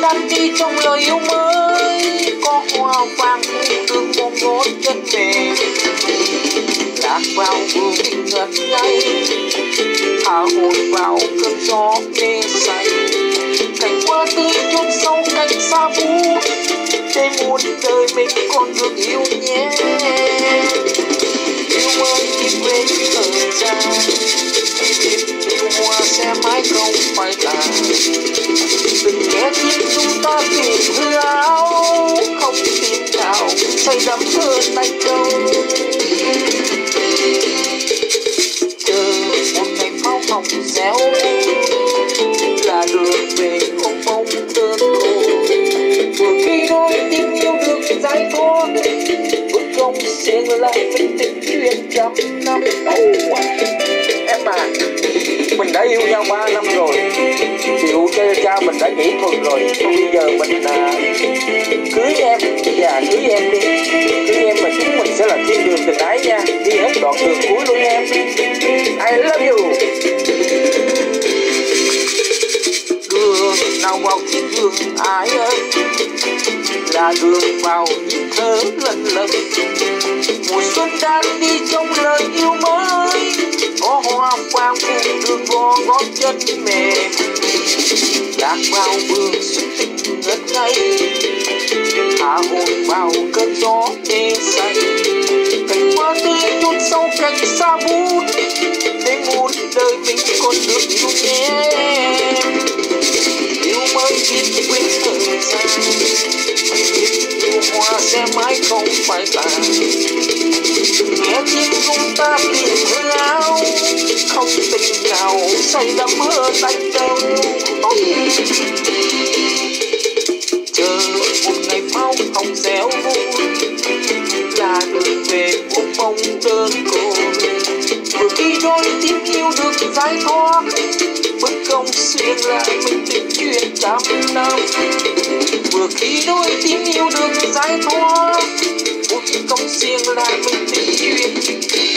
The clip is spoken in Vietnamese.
đan đi trong lời yêu mới, có hoa vàng đường mong gót chân mềm, lạc vào vương ngất ngây, thả hồn vào cơn gió mê say. Cảnh hoa tươi chôn sâu cánh xa vút, để muôn đời mình còn được yêu nhé. Yêu ơi tìm về thời gian, yêu hoa sẽ mãi không phải là. Đừng nghe tin chúng ta tìm hư áo, không tin nào say đắm hơn anh đâu. Chờ một ngày pháo hồng réo là đường về không mong đơn côi. Vừa khi đôi tim yêu được giải thoát, bước không xiềng lại mình tình duyên trăm năm. Em à, mình đã yêu nhau 3 năm rồi, chịu cho cha mình đã nhảy thuần rồi. Bây giờ mình cưới em và cưới em đi. Cưới em mà chúng mình sẽ là thiên đường tình ái nha, đi hết đoạn đường cuối luôn em. I love you. Đường nào vào thiên đường ai ơi, là đường vào những thơ lần lần. Mùa xuân đang đi trong lời yêu mới, có hoa vàng phủ đường gò gót chân mềm, lạc vào vương xuân tình ngất ngây, thả hồn vào cơn gió mê say. Cành hoa tươi chôn sâu cánh xa vút, để muôn đời mình còn được yêu nhé. Yêu mới biết quên thời gian, yêu hoa sẽ mãi không phải là. Nghe tin chúng ta tìm hư áo, không tình nào say đắm hơn anh đâu. Chờ một ngày pháo hồng réo vui, là đường về ôm mong đơn côi. Vừa khi đôi tim yêu được giải thoát, bất công xuyên lại mình tình duyên trăm năm. Vừa khi đôi tim yêu được giải thoát, bất công xuyên lại mình tình duyên